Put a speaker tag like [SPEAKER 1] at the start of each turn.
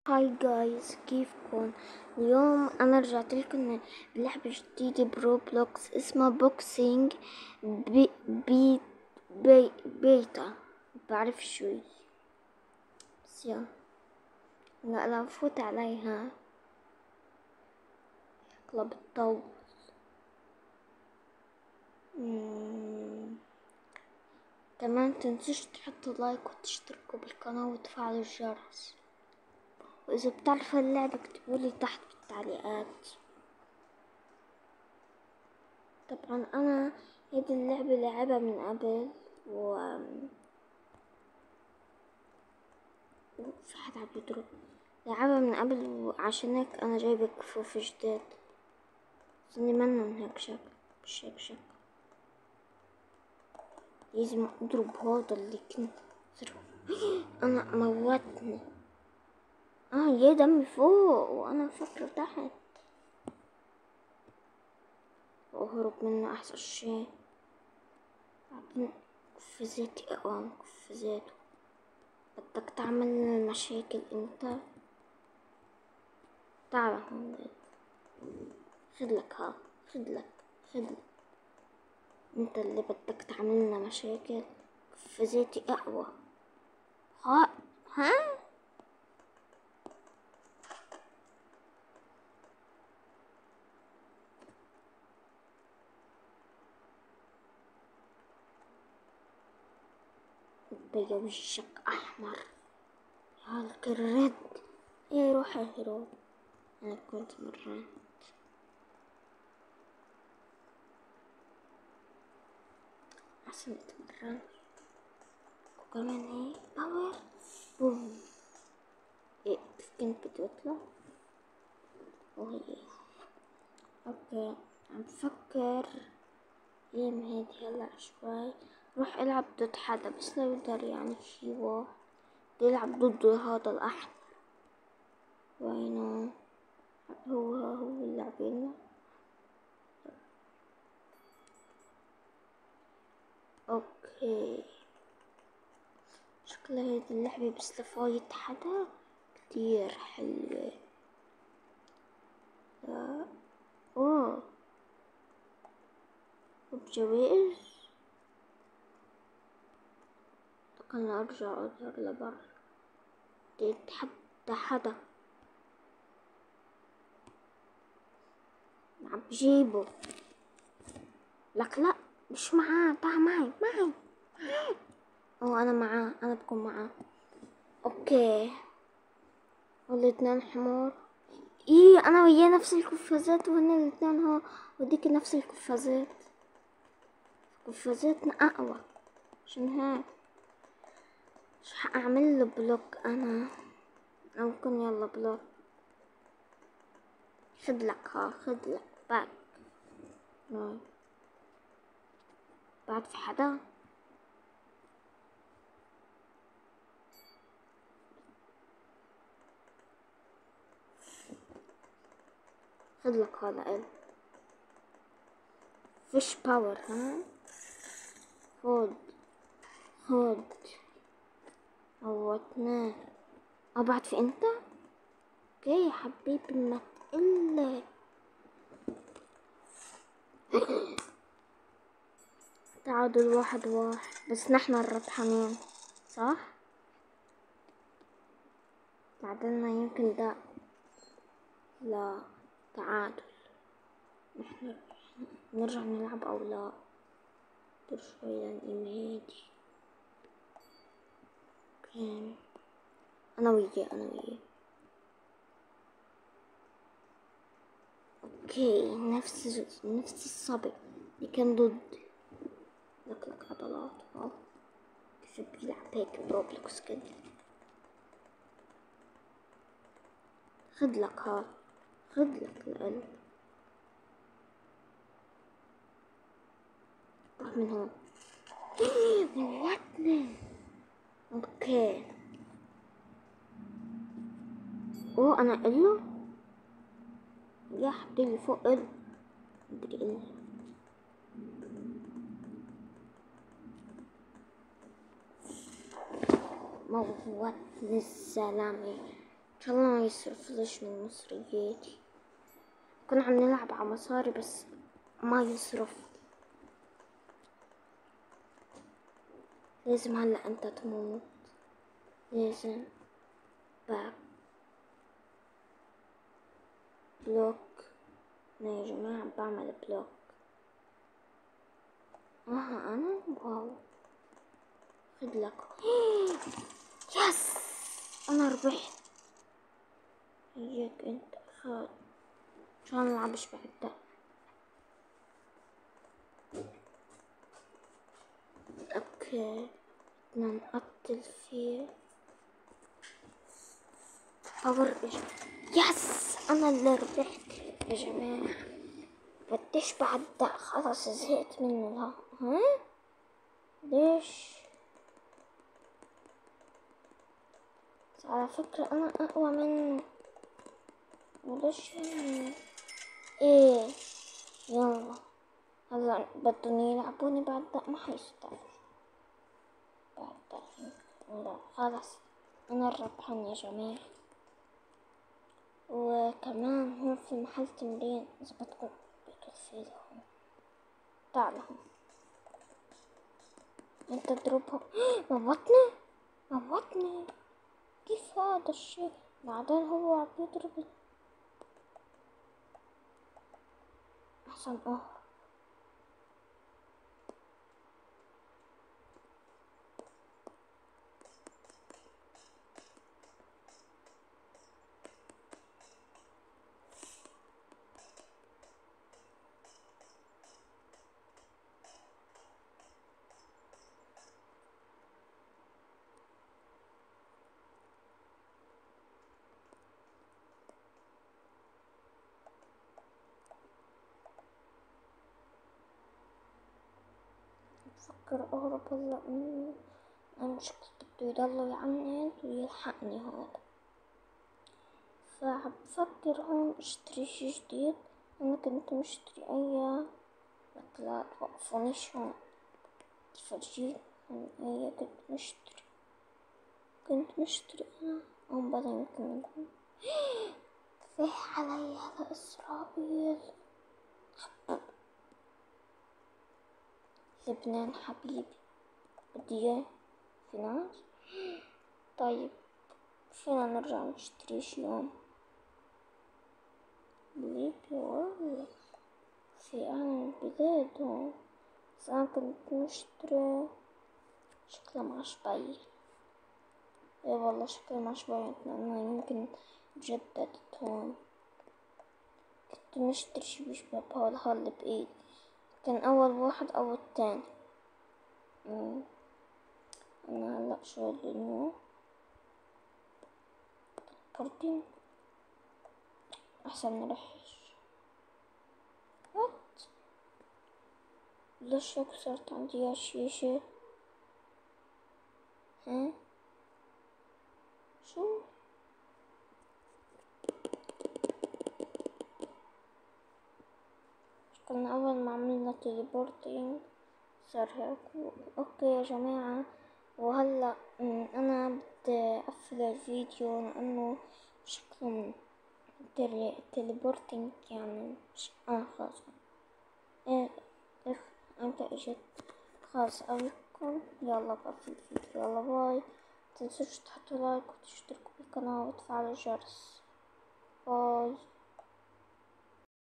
[SPEAKER 1] هاي جايز، كيفكن؟ اليوم انا رجعت لكم بلعبة جديدة بروبلوكس اسمها بوكسينج بيتا. بعرف شوي بس يلا لا فوت عليها اقلب الضوء. كمان تنسوش تحطوا لايك وتشتركوا بالقناة وتفعلوا الجرس، وإذا بتعرفوا اللعبة اكتبولي تحت بالتعليقات. طبعا أنا هيدي اللعبة لعبها من قبل في حد عم يضرب. لعبها من قبل وعشان هيك أنا جايبة كفوف جداد، بس إني من هيك شكل، مش هيك شكل. لازم أضرب هذا اللي كنت أنا موتني. يا دمي فوق وأنا مفكرة تحت، وأهرب منه أحسن شي. بعدين قفزاتي أقوى قفزاته. بدك تعمل مشاكل انت؟ تعال هون، خدلك خدلك انت اللي بدك تعملنا مشاكل. قفزاتي أقوى. ها بيا وشك أحمر يا الكرد. ايه روح الهروب. أنا كنت مرات أحسن اتمرن. وكمان ايه باور بوم. ايه كنت بدي اطلع وهي اوكي. عم بفكر ايام هيدي هلا شوي روح العب ضد حدا، بس لو يقدر يعني في واحد بدي يلعب ضده هذا الأحمر. وينه؟ هو اللعبين. اوكي شكلها هيدي اللعبة بس لفايت حدا كتير حلوة. لا اوه بجوائز. خلنا ارجع اظهر لبعض. بدي اتحدى حدا عم بجيبه. لك لا مش معاه، تعا معي. انا معاه، انا بكون معاه. اوكي والاثنين حمار. ايه انا وياه نفس القفازات وهن الاثنين هو وديك نفس القفازات. قفازاتنا اقوى عشان هيك مش هعمل له بلوك انا. ممكن يلا بلوك. خدلك باك. بعد في حدا. خدلك هذا فيش باور. ها خد موتناه. بعد في انت. اوكي يا حبيبي ما تقلك. تعادل 1-1 بس نحن الربحانين صح. تعادلنا يمكن ده. لا تعادل. نحن نرجع نلعب او لا. شوي لنقيم هيدي. اوكي انا وياه. اوكي نفس الصبي اللي كان ضد. لك عضلات كيف بيلعب هيك بروبلوكس كده. خدلك القلب. روح من هون. موتني. اوكي انا قله يا حبيبي فوق قل. بدي قل موتني الزلمة. شاء الله ما يصرفليش من مصرياتي. كنا عم نلعب على مصاري بس ما يصرف. لازم هلا انت تموت. لازم باك بلوك. يا جماعة بعمل بلوك. انا واو. خد لك. يس انا ربحت. هيك انت خد. شو نلعبش بعد ده. اوكي بدنا نقتل فيه باور. يس انا اللي ربحت يا جماعة. بديش بعد ده، خلاص زهقت منه. ها ليش؟ بس على فكرة انا اقوى منه. وليش ايه؟ يلا هلا بدهم يلعبوني بعد ده، ما حيستاهل بعد ده. لا خلاص انا الربحان يا جماعة. وكمان هون في محل تمرين اذا بدكم بتوفي لهم. تعال لهم انت اضربهم. موتني. كيف هذا الشيء؟ بعدين هو عم يضرب. احسن بفكر اهرب هلا منه. انا شكله بده يضل يعند ويلحقني هذا. فعم بفكر هون اشتري شي جديد. انا كنت مشتري اياه لك لا توقفونيش هون. فرجيكم اياه كنت مشتري انا. هون بلا يمكن يكون فيه علي هذا اسرائيل. لبنان حبيبي بدي اياه. في ناس. طيب فينا نرجع نشتري شي يوم بليبيا والله. في أهل البلاد هون. بس أنا كنت مشتري. شكلها ماش باين. ايه والله شكلها ماش باين لأنها يمكن جددت هون. كنت مشتري شي بيشبه بهذا اللي بإيدي. كان أول واحد أو التاني. أنا هلأ شو اللي بوردين. أحسن نرحش. وات ليش هيك صارت عندي هالشيشة؟ ها شو؟ كنا أول ما عملنا تليبورتينج صار هيك. اوكي يا جماعة. وهلأ أنا بدي أقفل الفيديو لأنه شكله تليبورتينج يعني خلاص. ايه اخ انت اجت. خلاص أقولكم يلا بقفل الفيديو. يلا باي. متنسوش تحطوا لايك وتشتركوا بالقناة وتفعلوا الجرس.